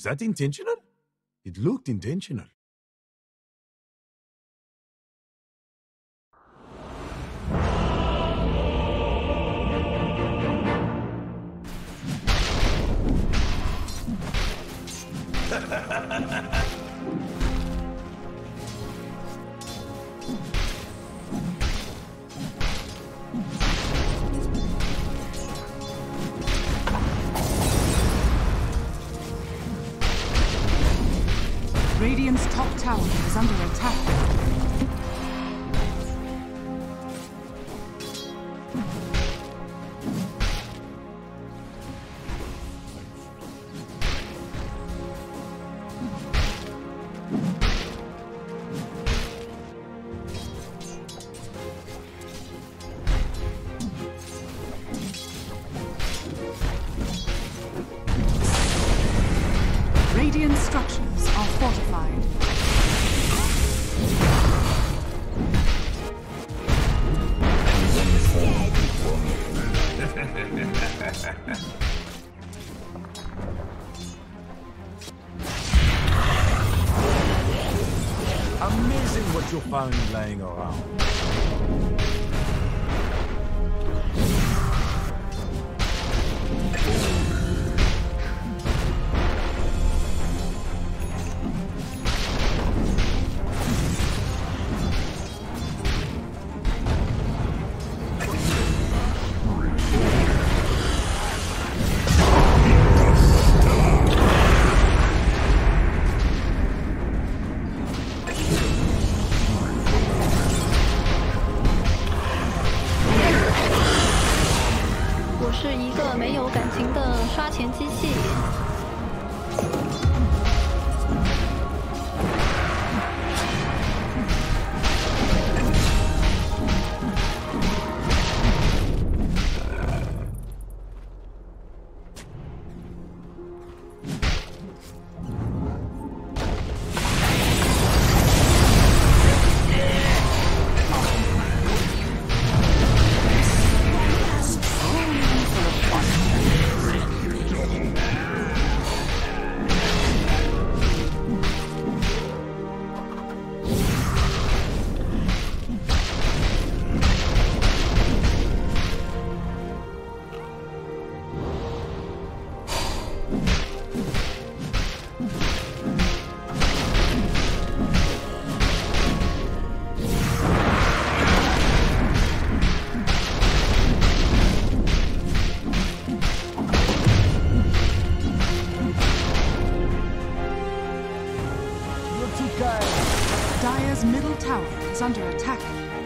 that intentional? It looked intentional. Radiant's top tower is under attack. Radiant structures are fortified. Amazing what you found lying around. Dire's middle tower is under attack.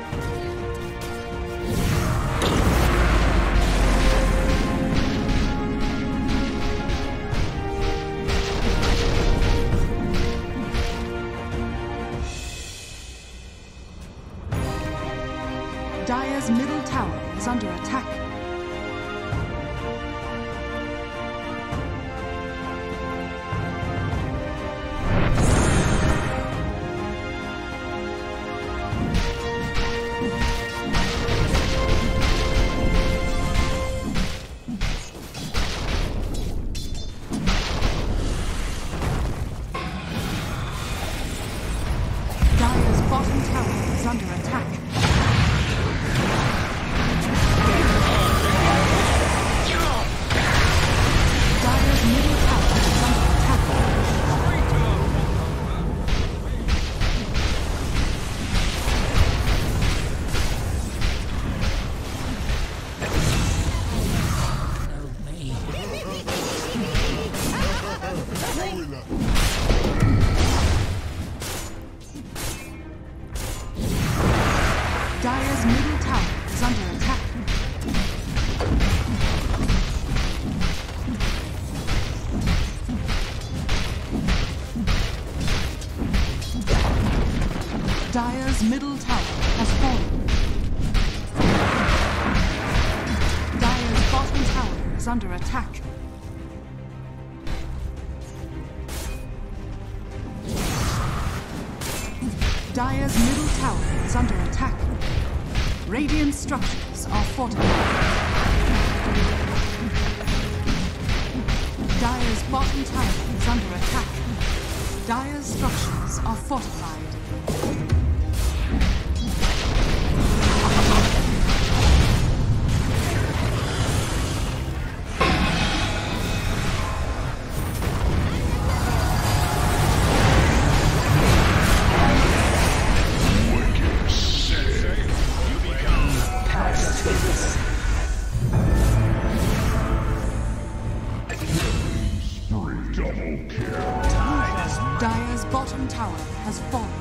Dire's middle tower is under attack. Dire's bottom tower is under attack. Dire's middle tower is under attack. Dire's middle tower is under attack. Dire's middle tower has fallen. Dire's bottom tower is under attack. Dire's middle tower is under attack. Radiant structures are fortified. Dire's bottom tower is under attack. Dire's structures are fortified. Dire's bottom tower has fallen.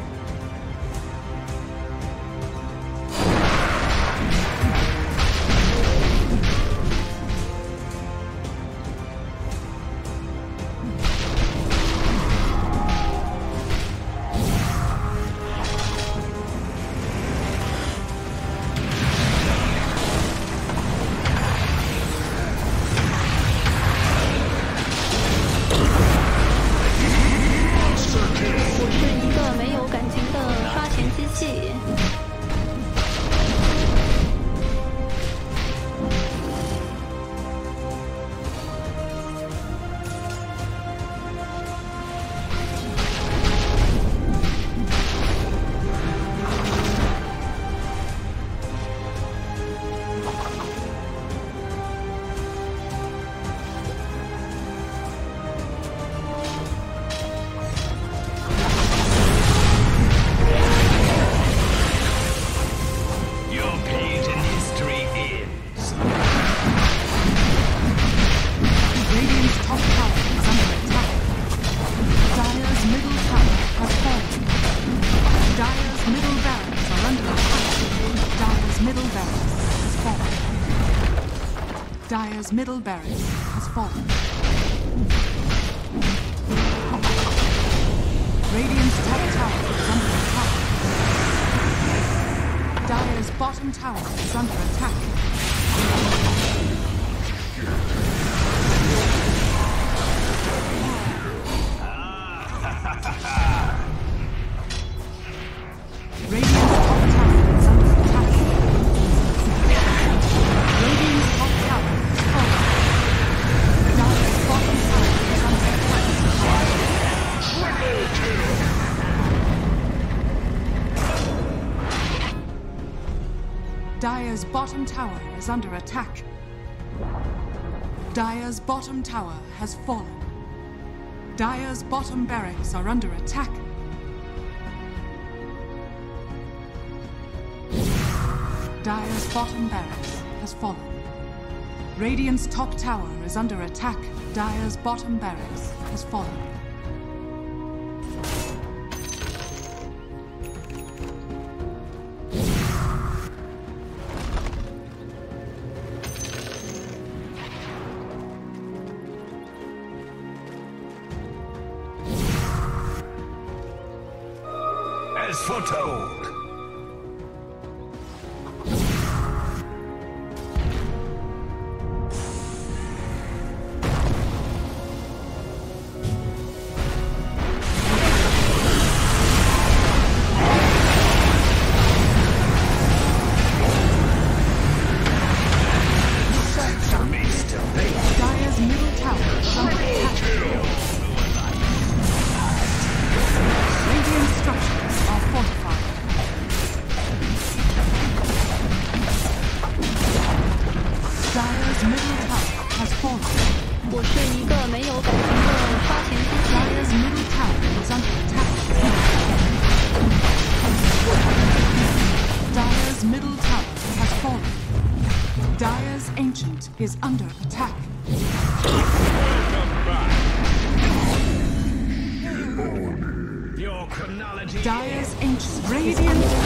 Dire's middle barracks has fallen. Radiant's top tower is under attack. Dire's bottom tower is under attack. Radiant's top tower is under attack. Radiant's top tower is fallen. Dire's bottom tower is under attack. Triple kill! Dire's bottom tower is under attack. Dire's bottom tower has fallen. Dire's bottom barracks are under attack. Dire's bottom barracks has fallen. Radiant's top tower is under attack. Dire's bottom barracks has fallen. As foretold. Dire's middle tower is under attack. Radiant structures are fortified. Dire's middle tower has fallen. 我是一个没有感情的刷钱机器。 Dire's middle tower is under attack. Dire's middle tower has fallen. Dire's ancient is under attack. Your chronology. Dire's ancient. Radiant